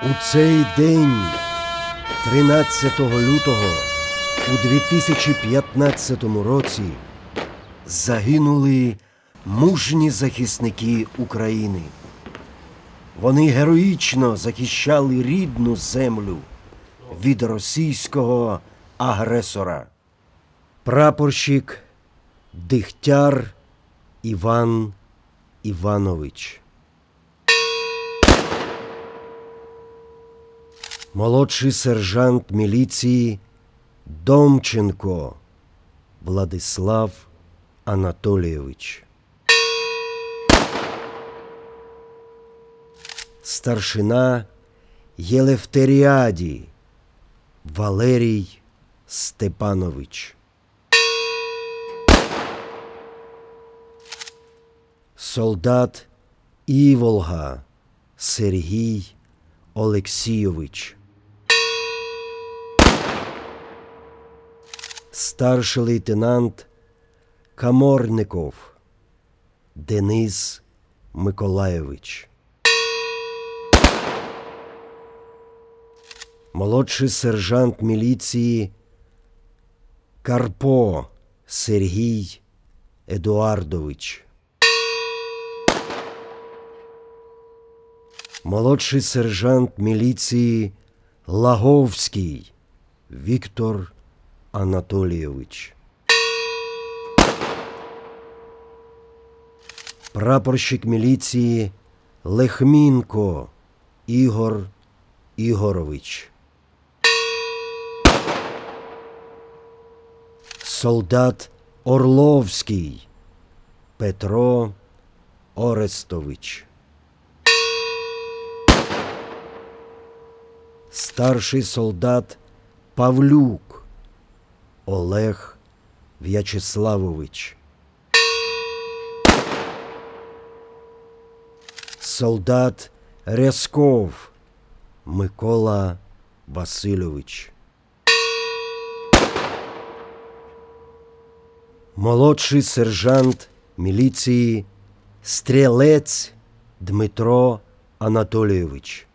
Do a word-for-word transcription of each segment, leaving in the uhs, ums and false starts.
У цей день, тринадцятого лютого у дві тисячі п'ятнадцятому році, загинули мужні захисники України. Вони героїчно захищали рідну землю від російського агресора. Прапорщик Дегтяр Іван Іванович. Молодший сержант міліції Домченко Владислав Анатолійович. Старшина Єлефтеріаді Валерій Степанович. Солдат Іволга Сергій Олексійович. Старший лейтенант Каморников Денис Миколайович. Молодший сержант міліції Карпо Сергій Едуардович. Молодший сержант міліції Лаговський Віктор Анатолійович. Прапорщик міліції Лехмінко Ігор Ігорович. Солдат Орловський Петро Орестович. Старший солдат Павлюк Олег В'ячеславович. Солдат Рязков Микола Васильович. Молодший сержант міліції Стрілець Дмитро Анатолійович.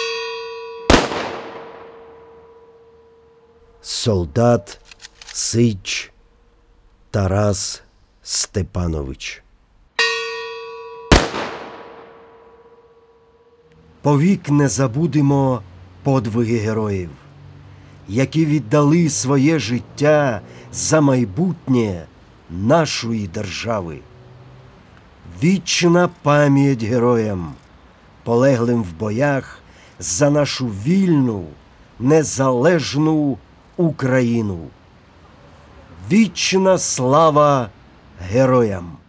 Солдат Сич Тарас Степанович. Повік не забудемо подвиги героїв, які віддали своє життя за майбутнє нашої держави. Вічна пам'ять героям, полеглим в боях за нашу вільну, незалежну Україну. Вічна слава героям!